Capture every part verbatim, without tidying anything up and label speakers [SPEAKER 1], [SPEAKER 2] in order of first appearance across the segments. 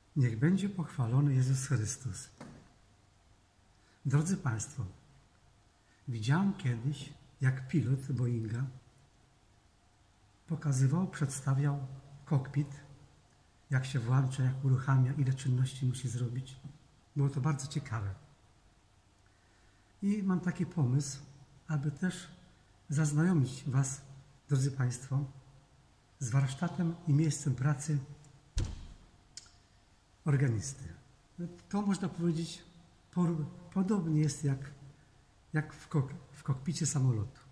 [SPEAKER 1] Niech będzie pochwalony Jezus Chrystus. Drodzy Państwo, widziałem kiedyś, jak pilot Boeinga pokazywał, przedstawiał kokpit, jak się włącza, jak uruchamia, ile czynności musi zrobić. Było to bardzo ciekawe. I mam taki pomysł, aby też zaznajomić Was, drodzy Państwo, z warsztatem i miejscem pracy organisty. To można powiedzieć podobnie jest jak, jak w, kok w kokpicie samolotu.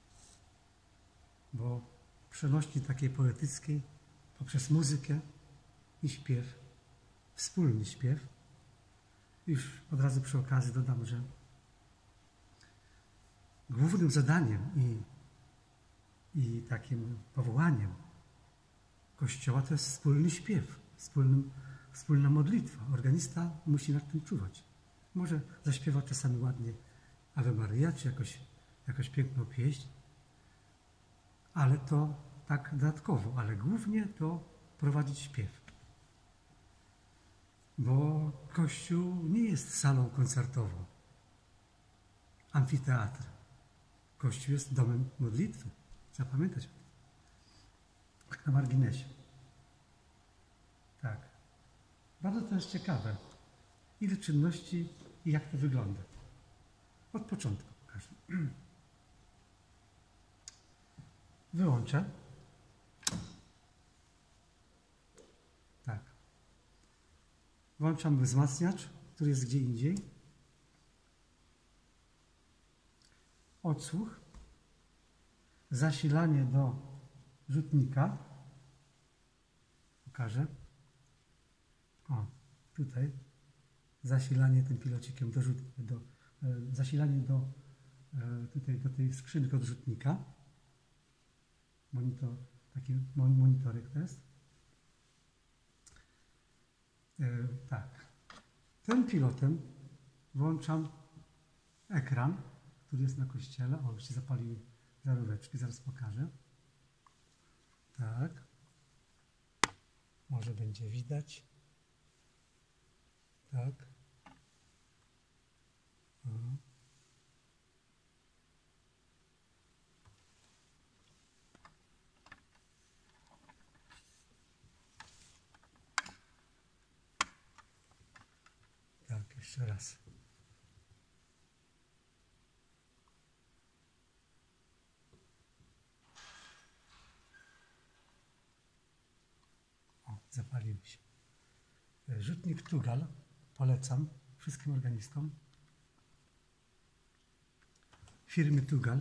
[SPEAKER 1] Bo przenośni takiej poetyckiej poprzez muzykę i śpiew, wspólny śpiew. Już od razu przy okazji dodam, że głównym zadaniem i, i takim powołaniem Kościoła to jest wspólny śpiew, wspólnym, wspólna modlitwa. Organista musi nad tym czuwać. Może zaśpiewa czasami ładnie Ave Maria, czy jakoś, jakoś piękną pieśń, ale to tak dodatkowo, ale głównie to prowadzić śpiew. Bo Kościół nie jest salą koncertową, amfiteatr. Kościół jest domem modlitwy. Trzeba pamiętać o tym. Tak na marginesie. Tak. Bardzo to jest ciekawe. Ile czynności i jak to wygląda. Od początku pokażę. Wyłączę. Tak. Włączam wzmacniacz, który jest gdzie indziej. Odsłuch. Zasilanie do rzutnika. Pokażę. O, tutaj. Zasilanie tym pilocikiem do, rzut, do e, zasilanie do, e, tutaj, do tej skrzynki od rzutnika. Monitor, taki monitorek to jest. E, tak. Tym pilotem włączam ekran, który jest na kościele. O, już się zapaliły żaróweczki, zaraz pokażę. Tak. Może będzie widać. Tak. O. Tak, jeszcze raz. O, zapaliły się. Rzutnik Tugal polecam wszystkim organistom. Firmy Tugal.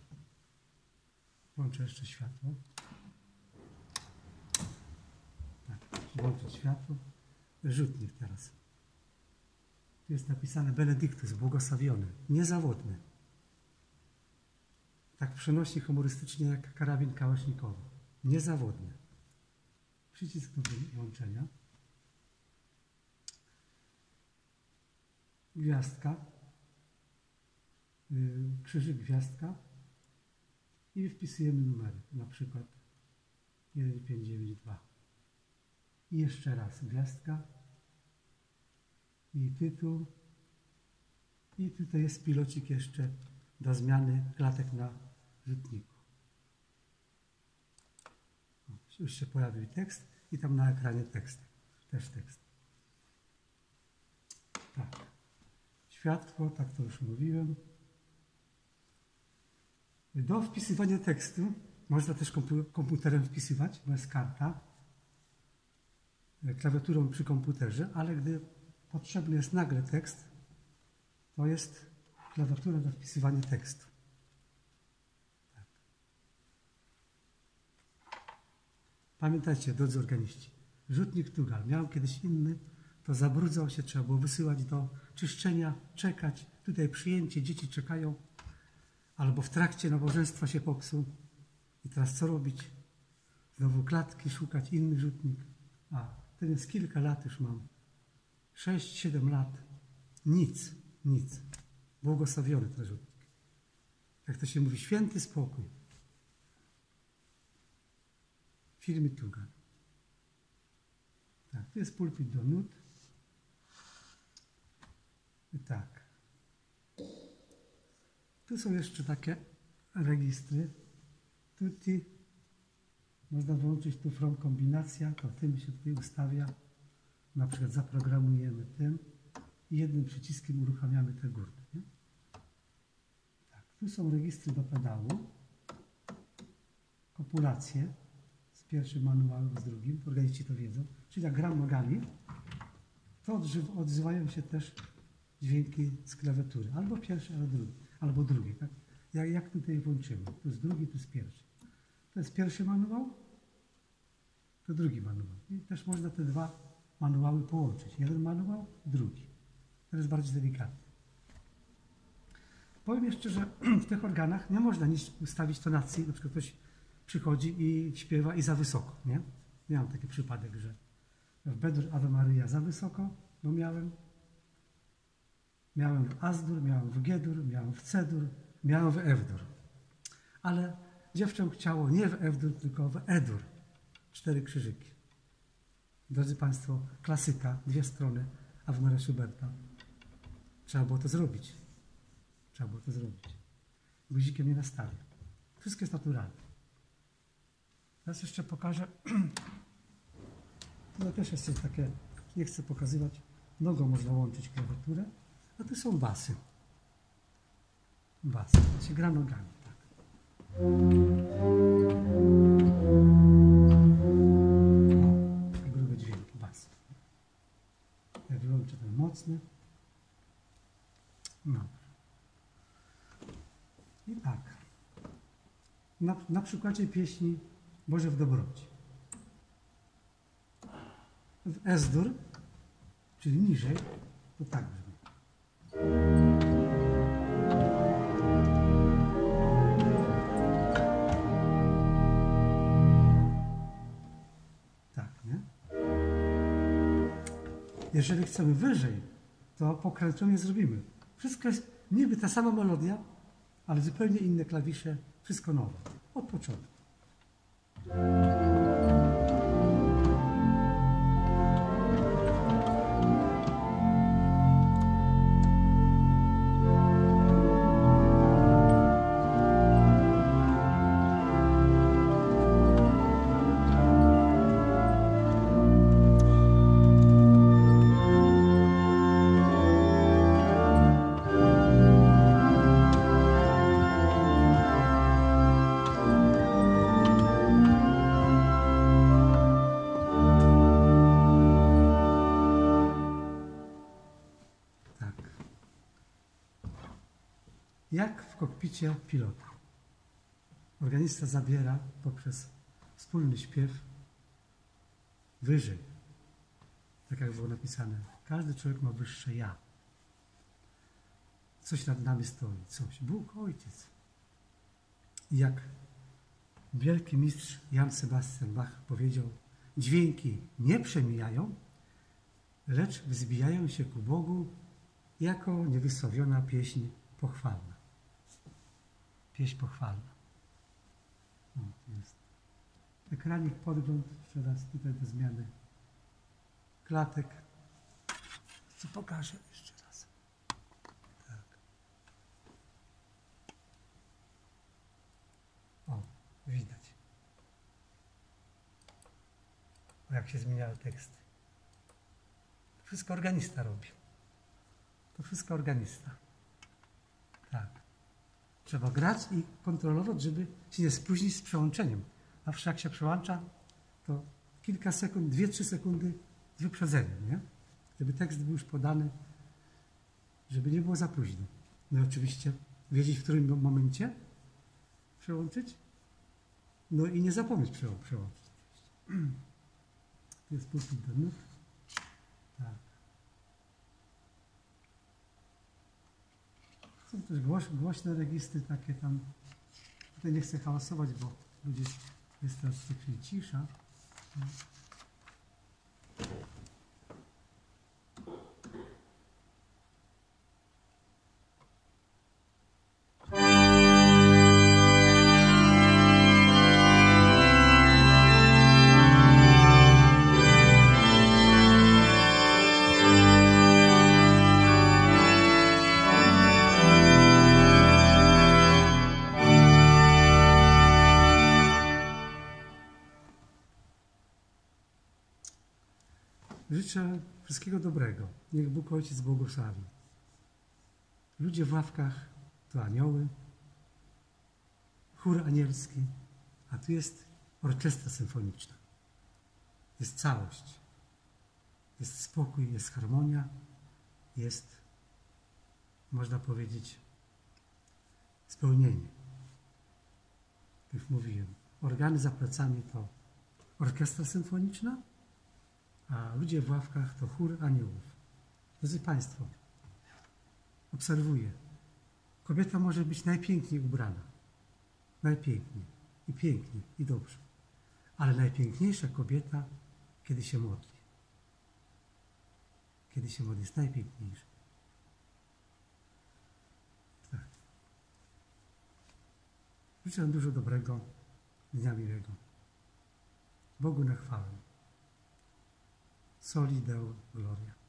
[SPEAKER 1] Włączę jeszcze światło. Tak, włączyć światło. Rzutnik teraz. Tu jest napisane Benedictus, błogosławiony, niezawodny. Tak przenosi humorystycznie jak karabin kałasznikowy. Niezawodny. Przycisk do włączenia. Gwiazdka. Yy, krzyżyk, gwiazdka. I wpisujemy numery. Na przykład jeden pięć dziewięć dwa. I jeszcze raz gwiazdka. I tytuł. I tutaj jest pilocik jeszcze do zmiany klatek na rzutniku. O, już się pojawił tekst i tam na ekranie tekst. Też tekst. Tak. Światło, tak to już mówiłem. Do wpisywania tekstu można też komputerem wpisywać, bo jest karta. Klawiaturą przy komputerze, ale gdy potrzebny jest nagle tekst, to jest klawiatura do wpisywania tekstu. Tak. Pamiętajcie, drodzy organiści, rzutnik Tugal miał kiedyś inny, to zabrudzał się, trzeba było wysyłać do czyszczenia, czekać, tutaj przyjęcie, dzieci czekają, albo w trakcie nabożeństwa się popsuł. I teraz co robić? Znowu klatki szukać, inny rzutnik. A, ten jest kilka lat już mam. Sześć, siedem lat. Nic, nic. Błogosławiony ten rzutnik. Jak to się mówi, święty spokój. Firmy Tugal. Tak. tu jest pulpit do nut. I tak. Tu są jeszcze takie registry. Tutti. Można włączyć tu from kombinacja, to tym się tutaj ustawia. Na przykład zaprogramujemy tym i jednym przyciskiem uruchamiamy te górne. Nie? Tak. Tu są registry do pedału. Kopulacje z pierwszym manualem, z drugim. Organiści to wiedzą. Czyli jak gram nogami, to odzywają się też dźwięki z klawiatury. Albo pierwszy, albo drugi. Albo drugi. Tak? Jak, jak tutaj włączymy? Tu jest drugi, tu jest pierwszy. To jest pierwszy manuał, to drugi manuał. I też można te dwa manuały połączyć. Jeden manuał, drugi. To jest bardziej delikatny. Powiem jeszcze, że w tych organach nie można nic ustawić tonacji. Na przykład ktoś przychodzi i śpiewa i za wysoko. Nie? Miałem taki przypadek, że w B-dur Ave Maria za wysoko, bo miałem. Miałem w As-dur, miałem w G-dur, miałem w C-dur, miałem w F-dur. Ale dziewczę chciało nie w F-dur, tylko w E-dur. Cztery krzyżyki. Drodzy Państwo, klasyka, dwie strony Ave Maria Schuberta. Trzeba było to zrobić. Trzeba było to zrobić. Guzikiem nie nastawię. Wszystko jest naturalne. Teraz jeszcze pokażę. To też jest coś takie, nie chcę pokazywać. Nogą można łączyć klawiaturę, a tu są basy. Basy. To się gra nogami. Tak. Grube dźwięki, bas. Ja wyłączę ten mocny. No. I tak. Na, na przykładzie pieśni Boże w dobroci. W Es-dur, czyli niżej, to tak brzmi. Tak, nie? Jeżeli chcemy wyżej, to pokręcenie zrobimy. Wszystko jest niby ta sama melodia, ale zupełnie inne klawisze, wszystko nowe. Od początku. Jak w kokpicie pilota. Organista zabiera poprzez wspólny śpiew wyżej. Tak jak było napisane. Każdy człowiek ma wyższe ja. Coś nad nami stoi. Coś. Bóg, Ojciec. I jak wielki mistrz Jan Sebastian Bach powiedział, dźwięki nie przemijają, lecz wzbijają się ku Bogu jako niewysłowiona pieśń pochwalna. Pieśń pochwalna. O, tu jest ekranik, podgląd, jeszcze raz tutaj do zmiany klatek. Co pokażę jeszcze raz. Tak. O, widać. O, jak się zmieniały teksty. To wszystko organista robi. To wszystko organista. Tak. Trzeba grać i kontrolować, żeby się nie spóźnić z przełączeniem. A wszak się przełącza, to kilka sekund, dwie, trzy sekundy z wyprzedzeniem, nie? Żeby tekst był już podany, żeby nie było za późno. No i oczywiście wiedzieć, w którym momencie przełączyć, no i nie zapomnieć przełączyć. Tu jest pulpit do nóg. Tak. Są też głoś, głośne registry, takie tam. Tutaj nie chcę hałasować, bo ludzie jest teraz w tej chwili cisza. życzę wszystkiego dobrego. Niech Bóg Ojciec błogosławi. Ludzie w ławkach to anioły, chór anielski, a tu jest orkiestra symfoniczna. Jest całość. Jest spokój, jest harmonia, jest, można powiedzieć, spełnienie. Jak mówiłem, organy za plecami to orkiestra symfoniczna, a ludzie w ławkach to chór aniołów. Drodzy Państwo, obserwuję. Kobieta może być najpiękniej ubrana. Najpiękniej. I pięknie, i dobrze. Ale najpiękniejsza kobieta, kiedy się modli. Kiedy się modli, jest najpiękniejsza. Tak. Życzę dużo dobrego, dnia miłego. Bogu na chwałę. Soli Deo Gloria.